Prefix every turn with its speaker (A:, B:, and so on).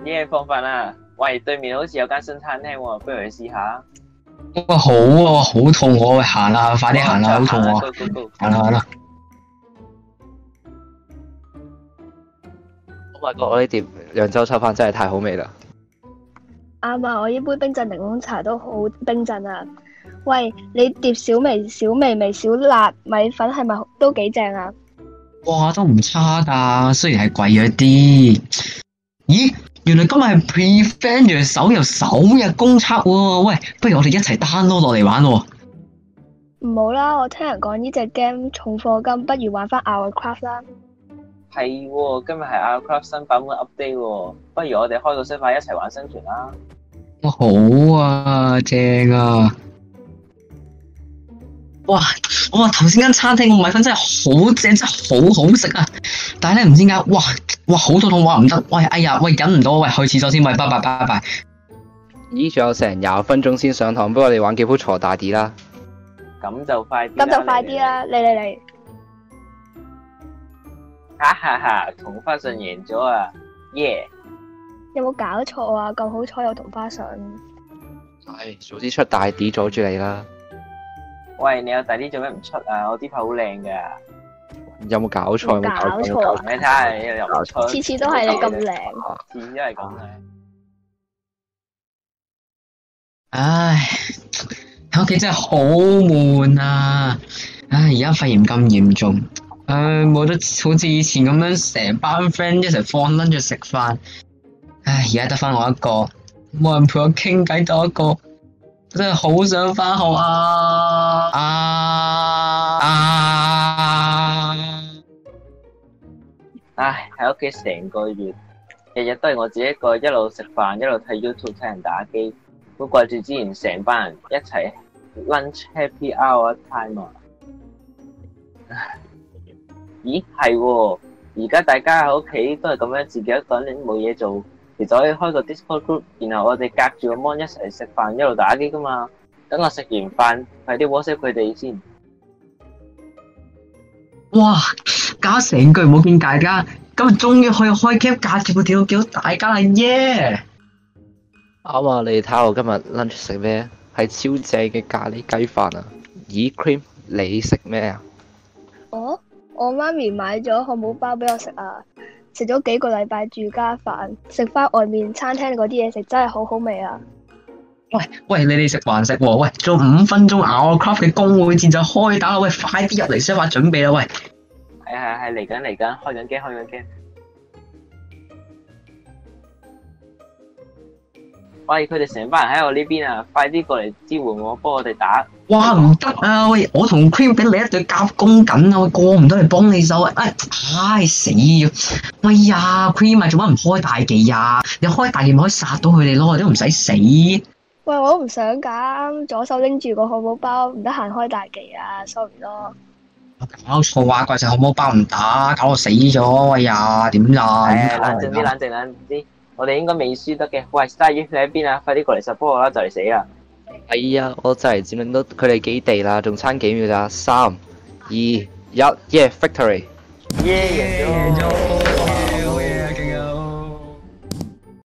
A: 耶，放飯啦！喂，對面好似有間新餐廳喎，不如去試下。
B: 哇好啊，好肚餓，喂行啦，快啲行啦，好肚餓，
A: Go。
B: 行啦行啦。
C: 我發覺我呢碟揚州炒飯真係太好味啦！
D: 啱啊！我呢杯冰鎮檸檬茶都好冰鎮啊！喂，你碟小微小辣米粉係咪都幾正啊？
B: 哇，都唔差㗎，雖然係貴咗啲。咦，原來今日係 Prevent 手遊首日公測喎！喂，不如我哋一齊 download 落嚟玩喎。
D: 唔好啦，我聽人講呢隻 game 重課金，不如玩翻 Our Craft 啦。
A: 係喎，今日係 Our Craft 新版本 update 喎，不如我哋開個 server 一齊玩生存啦。
B: 哇，好啊，正啊！哇！頭先間餐廳個米粉真係好正，真係好好食啊！但係咧唔知點解，哇好肚痛，哇唔得，喂哎呀，喂忍唔到，喂去廁所先，喂拜拜。
C: 咦，仲有成20分鐘先上堂，不過我哋玩幾鋪鋤大啲啦。
A: 咁就快啲
D: 啦！嚟！
A: 哈哈哈！同花順贏咗啊！耶！
D: 有冇搞錯啊？咁好彩有同花順。
C: 唉，早知出大啲阻住你啦。
A: 喂，你有第啲做咩唔出啊？我啲牌好靚噶。
C: 有冇搞錯？
D: 冇搞錯
A: 你睇下你又唔出，
D: 次次都係你咁靚。
A: 次次都係咁嘅。
B: 唉，喺屋企真係好悶啊！唉，而家肺炎咁嚴重，冇得好似以前咁樣成班 friend 一齊放 lunch 食飯。唉，而家得翻我一個，冇人陪我傾偈，得我一個，真係好想翻學啊！
A: 唉，喺屋企成個月，日日都係我自己一個，一路食飯，一路睇 YouTube 睇人打機，好掛住之前成班人一齊 lunch happy hour time 啊！咦，係喎，而家大家喺屋企都係咁樣，自己一個人冇嘢做，其實可以開個 Discord group，然後我哋隔住個 mon 一齊食飯，一路打機噶嘛。等我食完飯，快啲 WhatsApp 佢哋先。
B: 哇！搞成個月冇見大家，今日終於可以開 game 隔住個電腦見到大家啦耶！
C: 啱啊！你睇下我今日 lunch 食咩？係超正嘅咖喱雞飯啊！咦 ，Cream， 你食咩啊？
D: 我媽咪買咗漢堡包俾我食啊！食咗幾個禮拜住家飯，食翻外面餐廳嗰啲嘢食真係好好味啊！
B: 喂，你哋食還食喎？喂，仲有5分鐘 Our Craft 嘅公會戰就開打啦！喂，快啲入嚟先，話準備啦！喂，
A: 係嚟緊，開緊機。喂，佢哋成班人喺我呢邊啊！快啲過嚟支援我，幫我哋打。
B: 哇，唔得啊！喂，我同 Cream 俾你一隊夾攻緊啊！喂，過唔到嚟幫你手啊！唉死咗！喂呀，Cream 啊，做乜唔開大技啊？你開大技咪可以殺到佢哋咯，你都唔使死。
D: 喂，我都唔想㗎，左手拎住個漢堡包，唔得閒開大技啊 ，sorry 咯。
B: 搞錯啊！怪食漢堡包唔打，搞到死咗！喂呀，點呀？
A: 冷靜啲，我哋應該未輸得嘅。喂 ，Star 你喺邊啊？快啲過嚟 support 我啦，就嚟死啦！
C: 係啊，我就嚟佔領到佢哋基地啦，仲差幾秒咋？3、2、1，耶 ，victory！
A: 耶，贏咗！